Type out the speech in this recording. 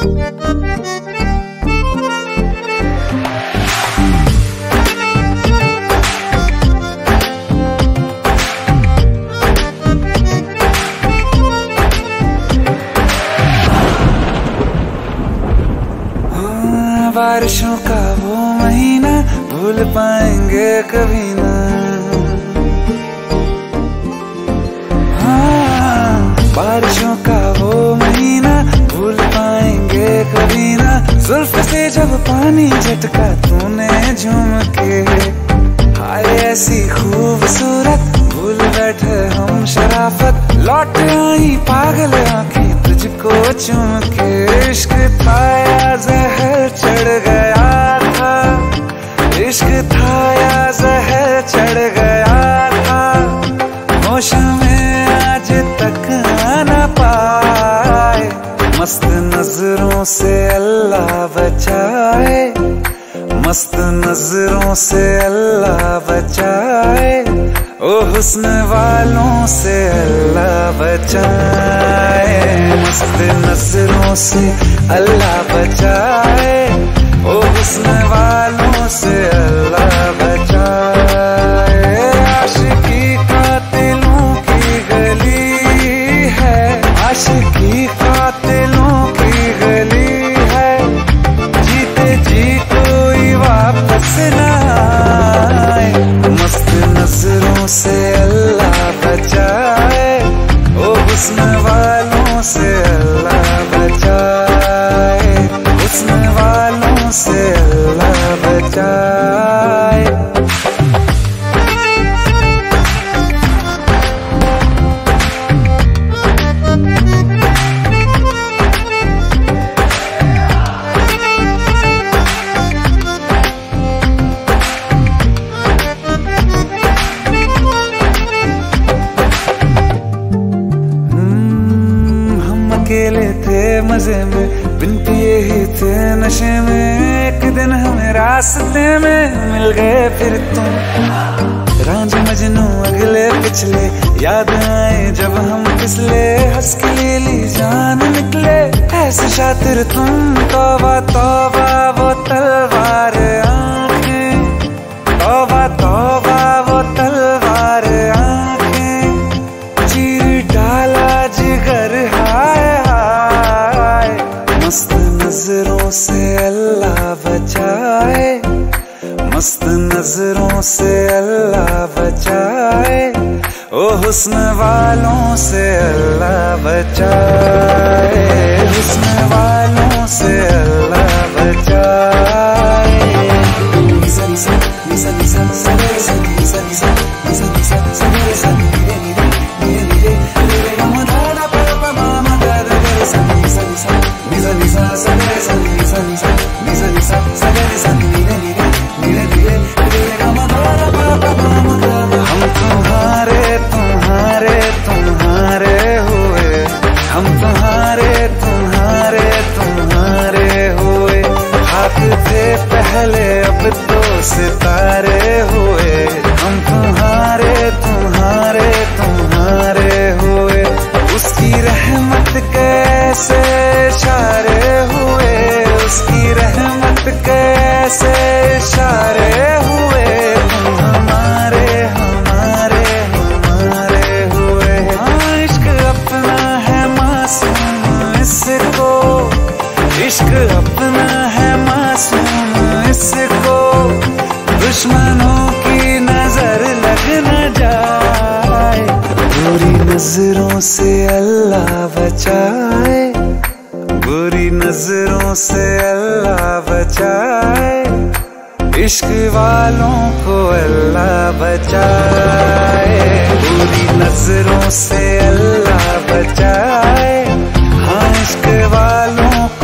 बारिशों का वो महीना भूल पाएंगे कभी ना। हाँ, बारिशों का वो महीना भूल पाएंगे कभी ना। जुल्फ से जब पानी झटका तूने झूम के, हाय ऐसी खूबसूरत भूल बैठे हम शराफत। लौट आई पागल आंखें तुझको चूम के। इश्क था या जहर चढ़ गया था, इश्क था या जहर चढ़ गया था। होश में आज तक आना पाए, मस्त नजरों से अल्लाह बचाए, मस्त नजरों से अल्लाह बचाए। ओ हुस्न वालों से अल्लाह बचाए, मस्त नजरों से अल्लाह बचाए। ओ हुस्न वालों से अल्लाह बचाए। आशिकी कातिलों की गली है, आशिकी कातिलों की गली है। जीते जी कोई वापस ना आए, मस्त नजरों से अल्लाह बचाए। ओ हुस्न वालों से अल्लाह बचाए, हुस्न वालों से अल्लाह बचाए। अकेले थे मजे में, बिन पिए ही थे नशे में। एक दिन हमें रास्ते में मिल गए फिर तुम, रांझ मजनू अगले पिछले। याद आए जब हम फिसले, हंस के ले ली जान निकले। ऐसे शातिर तुम, तौबा तौबा वो तलवार आंखें, तौबा तौबा वो तलवार आंखें। चीर डाला जिगर हाय हाय, मस्त नजरों से अल्लाह बचाए, मस्त नजरों से अल्लाह बचाए। ओ हुस्न वालों से अल्लाह बचाए, हुस्न वालों से अल्लाह बचाए। निसा निसा निसा निसा निसा निसा निसा निसा निसा निसा निसा निरे निरे निरे निरे निरे गमदाना पापा मामा दादा निसा निसा निसा निसा निसा निसा निसा निसा निसा निसा निसा निरे निरे निरे निरे निरे गमदाना पापा मामा दादा। हम तुम्हारे तुम्हारे तुम्हारे हुए, हम तुम्हारे तुम्हारे तुम्हारे हुए। हाथ थे पहले अब तो सितारे हुए, हम तुम्हारे तुम्हारे तुम्हारे हुए। उसकी रहमत कैसे इशारे हुए, उसकी रहमत कैसे इशारे हुए। तुम हमारे हमारे हमारे हुए। हाँ, इश्क अपना है मासूम इसको, इश्क अपना है मासूम इसको। दुश्मनों की नजर लग न जाए, बुरी नजरों से अल्लाह बचाए, बुरी नजरों से अल्लाह बचाए। इश्क वालों को अल्लाह बचाए, बुरी नजरों से अल्लाह बचाए। हाँ, इश्क वालों